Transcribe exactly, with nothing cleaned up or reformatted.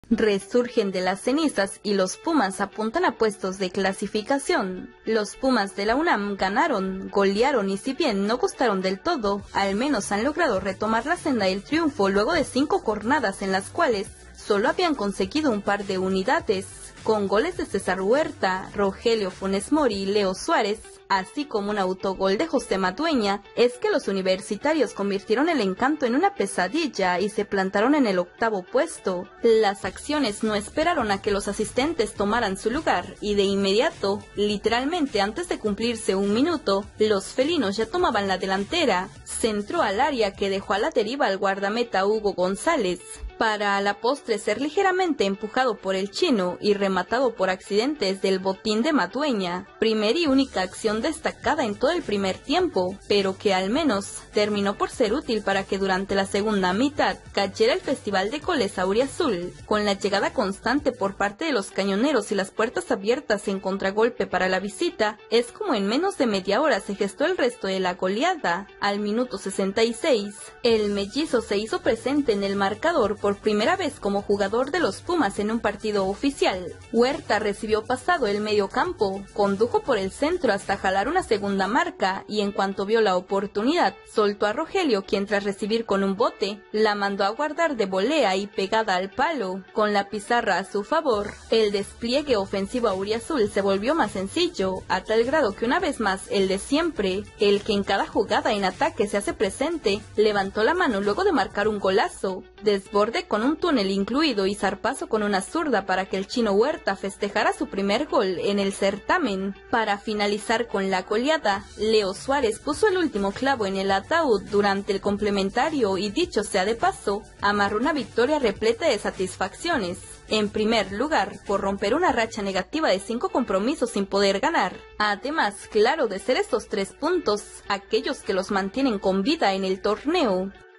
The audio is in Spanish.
Resurgen de las cenizas y los Pumas apuntan a puestos de clasificación. Los Pumas de la UNAM ganaron, golearon y si bien no gustaron del todo, al menos han logrado retomar la senda del triunfo luego de cinco jornadas en las cuales solo habían conseguido un par de unidades, con goles de César Huerta, Rogelio Funes Mori y Leo Suárez, así como un autogol de José Madueña. Es que los universitarios convirtieron el encanto en una pesadilla y se plantaron en el octavo puesto. Las acciones no esperaron a que los asistentes tomaran su lugar y de inmediato, literalmente antes de cumplirse un minuto, los felinos ya tomaban la delantera. Centró al área que dejó a la deriva al guardameta Hugo González, para a la postre ser ligeramente empujado por el chino y rematado por accidentes del botín de Madueña, primer y única acción destacada en todo el primer tiempo, pero que al menos terminó por ser útil para que durante la segunda mitad cayera el festival de goles auriazul, con la llegada constante por parte de los cañoneros y las puertas abiertas en contragolpe para la visita. Es como en menos de media hora se gestó el resto de la goleada. Al minuto sesenta y seis, el mellizo se hizo presente en el marcador por primera vez como jugador de los Pumas en un partido oficial. Huerta recibió pasado el medio campo, condujo por el centro hasta jalar una segunda marca y en cuanto vio la oportunidad, soltó a Rogelio, quien tras recibir con un bote, la mandó a guardar de volea y pegada al palo. Con la pizarra a su favor, el despliegue ofensivo auriazul se volvió más sencillo, a tal grado que una vez más el de siempre, el que en cada jugada en ataque se hace presente, levantó la mano luego de marcar un golazo, desborde con un túnel incluido y zarpazo con una zurda para que el chino Huerta festejara su primer gol en el certamen. Para finalizar con la goleada, Leo Suárez puso el último clavo en el ataúd durante el complementario y, dicho sea de paso, amarró una victoria repleta de satisfacciones. En primer lugar, por romper una racha negativa de cinco compromisos sin poder ganar. Además, claro, de ser estos tres puntos aquellos que los mantienen con vida en el torneo.